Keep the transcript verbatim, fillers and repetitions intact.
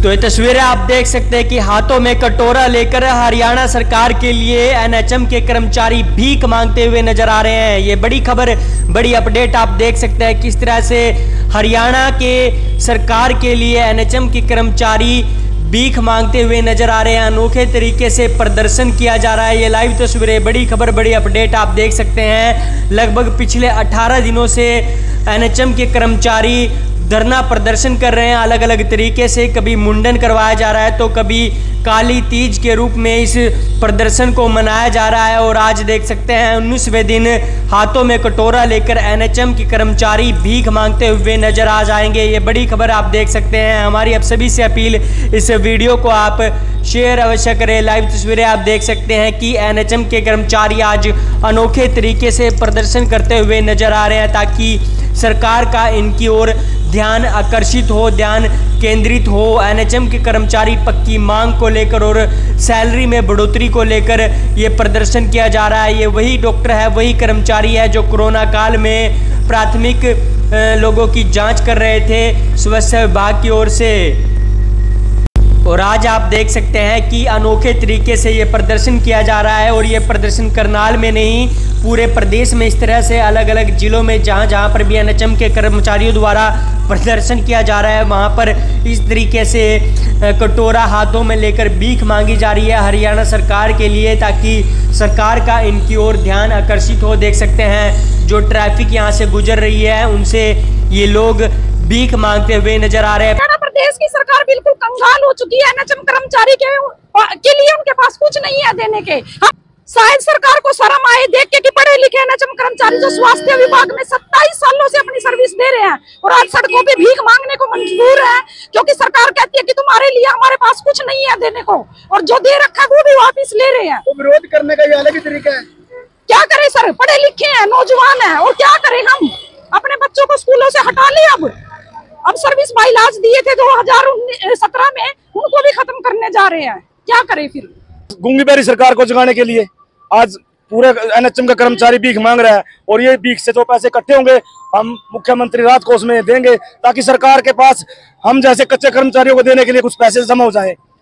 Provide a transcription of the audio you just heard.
तो ये तस्वीरें आप देख सकते हैं कि हाथों में कटोरा लेकर हरियाणा सरकार के लिए एनएचएम के कर्मचारी भीख मांगते हुए नजर आ रहे हैं। ये बड़ी खबर, बड़ी अपडेट आप देख सकते हैं किस तरह से हरियाणा के सरकार के लिए एनएचएम के कर्मचारी भीख मांगते हुए नजर आ रहे हैं। अनोखे तरीके से प्रदर्शन किया जा रहा है। ये लाइव तस्वीरें, बड़ी खबर, बड़ी अपडेट आप देख सकते हैं। लगभग पिछले अठारह दिनों से एनएचएम के कर्मचारी धरना प्रदर्शन कर रहे हैं अलग अलग तरीके से। कभी मुंडन करवाया जा रहा है तो कभी काली तीज के रूप में इस प्रदर्शन को मनाया जा रहा है। और आज देख सकते हैं उन्नीसवें दिन हाथों में कटोरा लेकर एनएचएम के कर्मचारी भीख मांगते हुए नजर आ जाएंगे। ये बड़ी खबर आप देख सकते हैं। हमारी अब सभी से अपील, इस वीडियो को आप शेयर अवश्य करें। लाइव तस्वीरें आप देख सकते हैं कि एनएचएम के कर्मचारी आज अनोखे तरीके से प्रदर्शन करते हुए नजर आ रहे हैं ताकि सरकार का इनकी ओर ध्यान आकर्षित हो, ध्यान केंद्रित हो। एनएचएम के कर्मचारी पक्की मांग को लेकर और सैलरी में बढ़ोतरी को लेकर ये प्रदर्शन किया जा रहा है। ये वही डॉक्टर है, वही कर्मचारी है जो कोरोना काल में प्राथमिक लोगों की जांच कर रहे थे स्वास्थ्य विभाग की ओर से। और आज आप देख सकते हैं कि अनोखे तरीके से ये प्रदर्शन किया जा रहा है। और ये प्रदर्शन करनाल में नहीं, पूरे प्रदेश में इस तरह से अलग अलग जिलों में जहां जहां पर भी एनएचएम के कर्मचारियों द्वारा प्रदर्शन किया जा रहा है वहां पर इस तरीके से कटोरा हाथों में लेकर भीख मांगी जा रही है हरियाणा सरकार के लिए ताकि सरकार का इनकी ओर ध्यान आकर्षित हो। देख सकते हैं जो ट्रैफिक यहाँ से गुजर रही है उनसे ये लोग भीख मांगते हुए नजर आ रहे हैं। प्रदेश की सरकार बिल्कुल कंगाल हो चुकी है। एनएचएम कर्मचारी के, के लिए उनके पास कुछ नहीं है देने के। शायद सरकार को शर्म आए देख के कि पढ़े लिखे एनएचएम कर्मचारी जो स्वास्थ्य विभाग में सत्ताईस सालों से अपनी सर्विस दे रहे हैं और आज सड़कों पे भीख मांगने को मजबूर है क्योंकि सरकार कहती है कि तुम्हारे लिए हमारे पास कुछ नहीं है देने को और जो दे रखा है वो भी वापिस ले रहे हैं। तो विरोध करने का ये अलग ही तरीका है। क्या करें सर, पढ़े लिखे हैं, नौजवान है और क्या करें, हम अपने बच्चों को स्कूलों से हटा ले। अब अब सर्विस माइलाज दिए थे दो हजार सत्रह में, उनको भी खत्म करने जा रहे हैं। क्या करें फिर? गूंगी बेरी सरकार को जगाने के लिए आज पूरे एनएचएम का कर्मचारी भीख मांग रहा है और ये भीख से जो पैसे इकट्ठे होंगे हम मुख्यमंत्री राहत कोष में देंगे ताकि सरकार के पास हम जैसे कच्चे कर्मचारियों को देने के लिए कुछ पैसे जमा हो जाए।